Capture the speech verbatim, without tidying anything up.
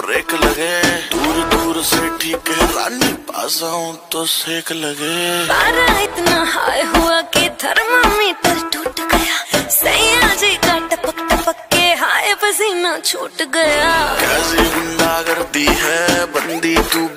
Break लगे, दूर दूर से ठीक है रानी, पास आऊं तो सेक लगे। पारा इतना हाई हुआ कि थर्मामीटर टूट गया, सैया जी का टपक टपक के हाय पसीना छूट गया। कैसी गुंडागर्दी है बंदी तू